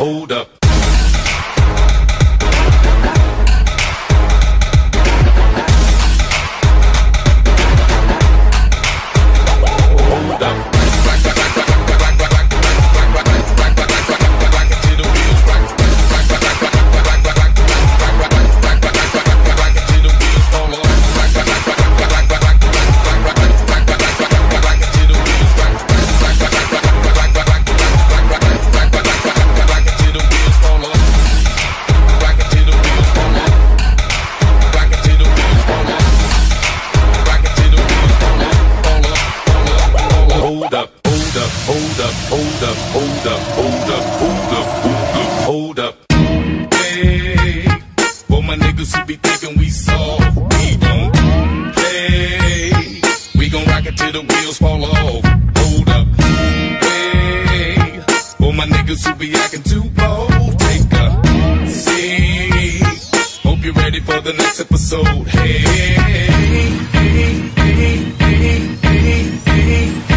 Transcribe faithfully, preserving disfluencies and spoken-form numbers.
hold up. Hold up, hold up, hold up, hold up, hold up, hold up, hold up, hold up, hold up. Hey, for my niggas who be thinking we soft, we don't play. We gon' rock it till the wheels fall off. Hold up, hey, for my niggas who be acting too bold, take a seat. Hope you're ready for the next episode. Hey, hey, hey, hey, hey, hey, hey.